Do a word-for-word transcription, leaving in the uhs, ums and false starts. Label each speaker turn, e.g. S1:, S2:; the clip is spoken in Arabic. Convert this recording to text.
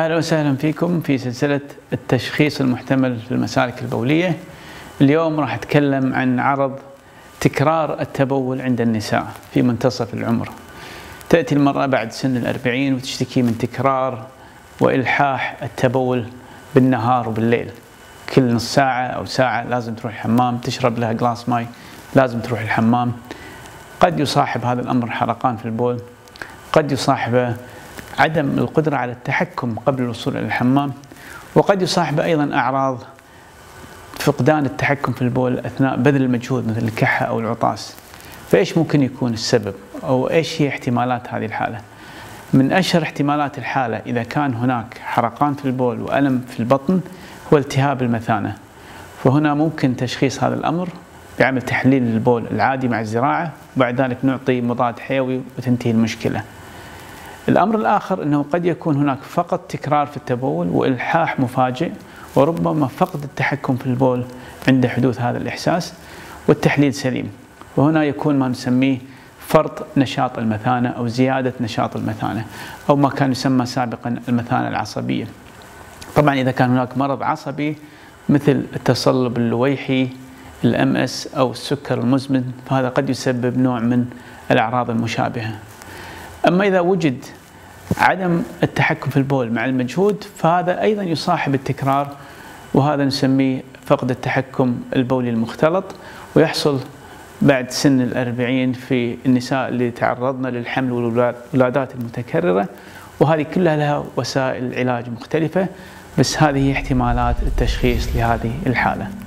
S1: أهلا وسهلا فيكم في سلسلة التشخيص المحتمل في المسالك البولية. اليوم راح أتكلم عن عرض تكرار التبول عند النساء في منتصف العمر. تأتي المرأة بعد سن الأربعين وتشتكي من تكرار وإلحاح التبول بالنهار وبالليل، كل نص ساعة أو ساعة لازم تروح الحمام، تشرب لها جلاس ماء لازم تروح الحمام. قد يصاحب هذا الأمر حرقان في البول، قد يصاحبه عدم القدرة على التحكم قبل الوصول إلى الحمام، وقد يصاحب أيضا أعراض فقدان التحكم في البول أثناء بذل المجهود مثل الكحة أو العطاس. فإيش ممكن يكون السبب أو إيش هي احتمالات هذه الحالة؟ من أشهر احتمالات الحالة إذا كان هناك حرقان في البول وألم في البطن هو التهاب المثانة، فهنا ممكن تشخيص هذا الأمر بعمل تحليل البول العادي مع الزراعة، وبعد ذلك نعطي مضاد حيوي وتنتهي المشكلة. الأمر الآخر أنه قد يكون هناك فقط تكرار في التبول وإلحاح مفاجئ، وربما فقد التحكم في البول عند حدوث هذا الإحساس والتحليل سليم، وهنا يكون ما نسميه فرط نشاط المثانة أو زيادة نشاط المثانة أو ما كان يسمى سابقا المثانة العصبية. طبعا إذا كان هناك مرض عصبي مثل التصلب اللويحي، الام اس أو السكر المزمن، فهذا قد يسبب نوع من الأعراض المشابهة. أما إذا وجد عدم التحكم في البول مع المجهود فهذا أيضا يصاحب التكرار، وهذا نسميه فقد التحكم البولي المختلط، ويحصل بعد سن الأربعين في النساء اللي تعرضن للحمل والولادات المتكررة، وهذه كلها لها وسائل علاج مختلفة، بس هذه احتمالات التشخيص لهذه الحالة.